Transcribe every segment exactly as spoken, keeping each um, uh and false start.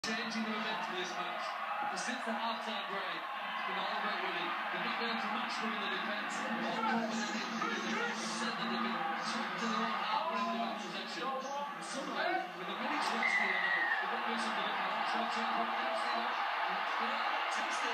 Changing the momentum of this match. Since the half-time break, it's been all about Wigan. They've not been able to match them in the defence. All confident in the defence. Said that they've been trapped to their own half when they've got possession. And somehow, with the many shots they allow, they've got to do something about it. Try to put it out there. Tasty.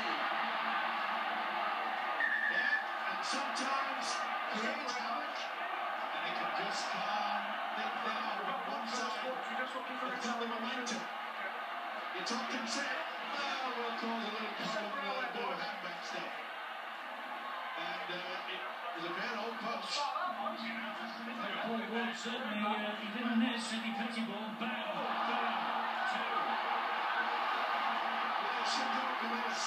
Yeah, and sometimes create havoc, and they can just calm things down on one side until the momentum. It's often said, oh, we'll cause a little problem, we'll do a handback stuff. And uh, it was a fair old punch. Paul Watson, he, uh, he didn't miss any pettybourne. Bang! Two. Yeah, should go for this.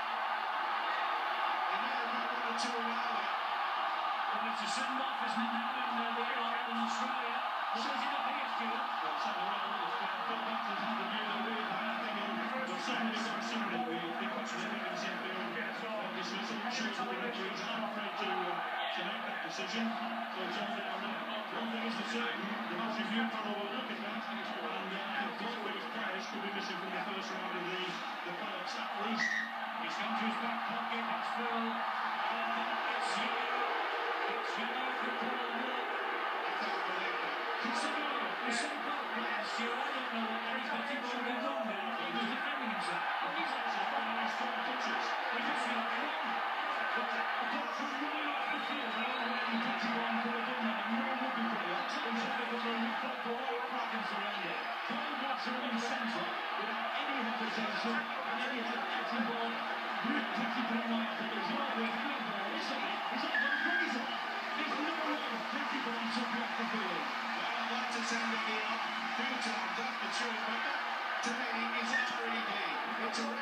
He may have got one or two earlier. Well, it's a send-off, isn't it, now in uh, the airline in Australia? What does it appear to you? Well, certainly well, it's got back to the view that we've had. I think we've certainly got somebody we think what's the evidence in field dismissal. It shows that the referees aren't afraid to, uh, to make that decision. So it's all down there. One thing is for certain, the match review panel will look at that, and uh, both those players could be missing from the first round of the, the playoffs at least. He's gone to his back pocket, it's Phil. It's you. It's you for Paul Moore. I can't believe that. Consider the so-called players, Stuart. I don't know what Eddie Pettybourne had done there. He was defending himself. Well, he's actually got nice strong touches. He just got wrong. But apart from running off the field, I don't know what Eddie Pettybourne could have done that. And no rugby player instead of running a foot for all Kraken surrender. Paul Watson in centre without any hesitation, and then you have Pettybourne. Good Pettybourne right there. He's not with handball. It's like, it's like one razor. There's no way Pettybourne took it off the field. Well, I'd like to send it in a few times, that's for sure, but that, to me, is a three D. It's a